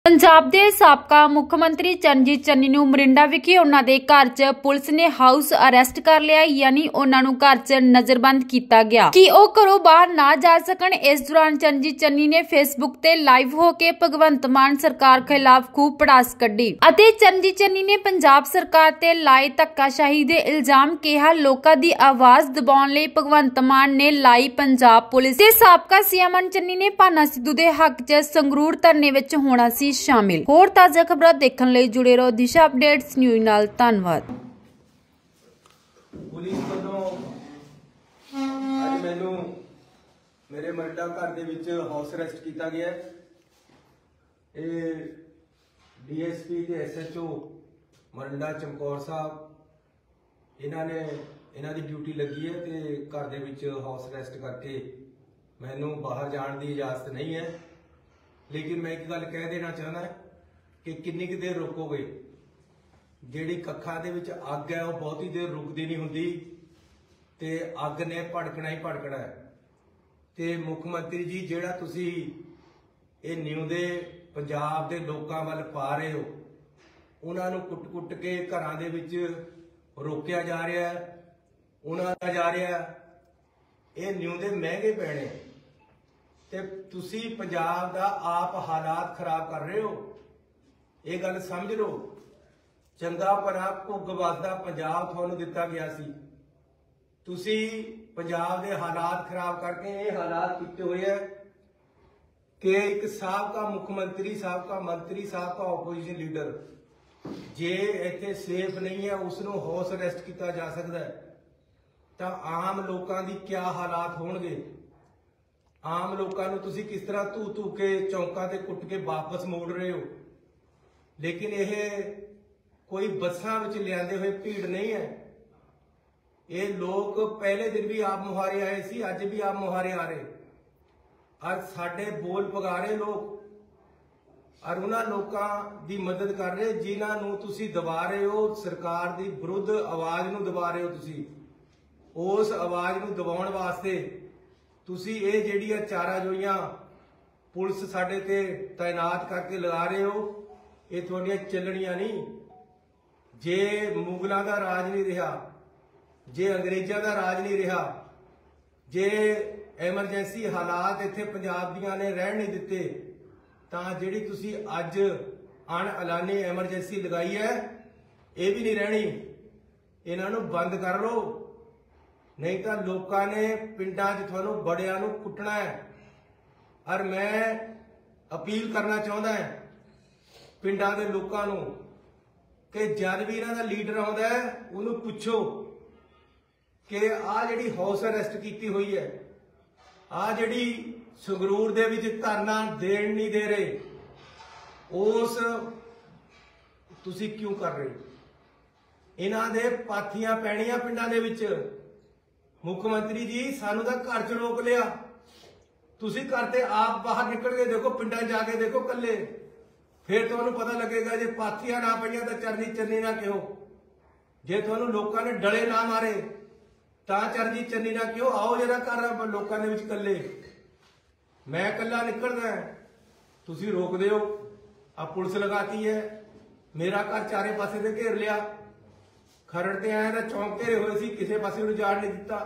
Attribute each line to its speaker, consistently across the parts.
Speaker 1: पंजाब के साबका मुख मंत्री चरणजीत चन्नी नूं मरिंडा विखे उन्हां दे घर च पुलिस ने हाउस अरेस्ट कर लिया, यानी उन्हां नूं घर च नजरबंद किया गया कि ओ घरों बाहर ना जा सकन। इस दौरान चरणजीत चन्नी ने फेसबुक ते लाइव होके भगवंत मान सरकार खिलाफ खूब पड़ास कड्ढी अते चरणजीत चन्नी ने पंजाब सरकार ते लाए धक्काशाही दे इल्जाम कहा। लोकां दी आवाज दबाउण लई भगवंत मान ने लाई पंजाब पुलिस ते साबका सीएम चन्नी ने भाना सिद्धू दे हक च संगरूर धरने विच होना सी शामिल। होर ताज़ा खबरां देखण लई जुड़े रहो दिशा अपडेट्स न्यूज़ नाल। धन्नवाद।
Speaker 2: पुलिस ਵੱਲੋਂ ਅੱਜ ਮੈਨੂੰ ਮੇਰੇ ਮਰਿੰਡਾ ਘਰ ਦੇ ਵਿੱਚ ਹਾਊਸ ਅਰੈਸਟ ਕੀਤਾ ਗਿਆ ਹੈ। ਇਹ ਡੀਐਸਪੀ ਤੇ ਐਸਐਚਓ ਮਰਿੰਡਾ ਚਮਕੌਰ ਸਾਹਿਬ ਇਹਨਾਂ ਦੀ ਡਿਊਟੀ ਲੱਗੀ ਹੈ ਤੇ ਘਰ ਦੇ ਵਿੱਚ ਹਾਊਸ ਅਰੈਸਟ ਕਰਕੇ ਮੈਨੂੰ ਬਾਹਰ ਜਾਣ ਦੀ ਇਜਾਜ਼ਤ ਨਹੀਂ ਹੈ। लेकिन मैं एक गल कह देना चाहना कि किन्नी क देर रोकोगे। जिहड़ी कखा दे विच अग है वह बहुती देर रुकती नहीं हुंदी ते अग ने भड़कना ही भड़कना है। ते मुख मंत्री जी जिहड़ा तुसी ये न्यूंदे पंजाब दे लोकां वल पा रहे हो, उन्हां नूं कुट-कुट के घरां दे विच रोकिया जा रहा है, उन्हां दा जा रहा है। ये न्यूंदे महंगे पैणे ते तुसी पंजाब दा आप हालात खराब कर रहे हो। ये गल समझ लो। चंगा भला भुग वसदा पंजाब तुहानूं दिता गया सी, तुसी पंजाब दे हालात खराब करके ये हालात कीते हुए है कि एक साबका मुख मंत्री, साबका मंत्री, साबका ओपोजिशन लीडर जे इत्थे सेफ नहीं है उसनूं हाउस अरेस्ट किया जा सकता है, तां आम लोकां दी क्या हालात होणगे। आम लोगों को तुसी किस तरह धू धू के चौंका ते कुट के वापस मोड़ रहे हो। लेकिन यह कोई बसां विच लिआंदे हुए भीड़ नहीं है। ये लोग पहले दिन भी आप मुहारे आए सी, अज भी आप मुहारे आ रहे और साडे बोल पगा रहे लोग और उन्हां लोकां दी मदद कर रहे जिन्हां नूं तुसी दबा रहे हो। सरकार दी विरुद्ध आवाज नूं दबा रहे हो। तुसी उस आवाज नूं दबाउण वास्ते तुसी ये जिहड़ियां चारा जोइयां पुलिस साडे ते तैनात करके लगा रहे हो, ये तुहाडियां चलणियां नहीं। जे मुगलों का राज नहीं रहा, जे अंग्रेजों का राज नहीं रहा, जे एमरजेंसी हालात इत्थे पंजाब दियां ने रहन नहीं दिते, तां जिहड़ी तुसी अज अणअलानी एमरजेंसी लगाई है ये भी नहीं रहनी। इन्हां नूं बंद कर लो, नहीं तो लोगों ने पिंडां च तुहानूं बड़ियां नूं कुटना है। और मैं अपील करना चाहता है पिंडां दे लोकां नूं कि जद भी इन्हां दा लीडर आउंदा है उहनूं पुछो कि आ जिहड़ी हाउस अरेस्ट कीती हुई है, आ जिहड़ी संगरूर दे विच धरना देण नहीं दे रहे, उस तुसीं क्यों कर रहे हो। इन्हां दे पाथियां पैणियां पिंडां दे विच। मुख मंत्री जी सानू तो घर च रोक लिया, तुसी घर ते आप बाहर निकल के देखो, पिंडां जाके देखो कल्ले, फिर तुहानूं पता लगेगा। जे पाथियां ना पईयां तां चरणजीत चन्नी ना कहो, जे तुहानूं लोकां ने डले ना मारे तां चरणजीत चन्नी ना कहो। आओ जरा घर लोकां दे विच कल्ले, मैं कल्ला निकलदा है, तुसी रोक दिओ। आ पुलिस लगाती है, मेरा घर चारे पासे ते घेर लिया, खरड़ ते आए तो चौंक घेरे हुए सी, किसी पासे नूं जाण नहीं दिता।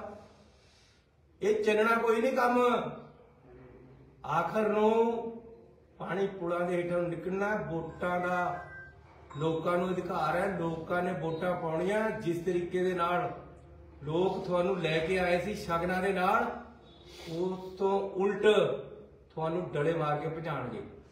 Speaker 2: ये चलना कोई नहीं काम। आखिर नूं पानी पुलां दे हेठां निकलना। वोटां दा लोकां नूं अधिकार है, लोकां ने वोटां पाउणियां। जिस तरीके दे नाल लोग तुहानूं लैके आए सी शगनां दे नाल, उस तो उल्ट तुहानूं डले मार के भजाणगे।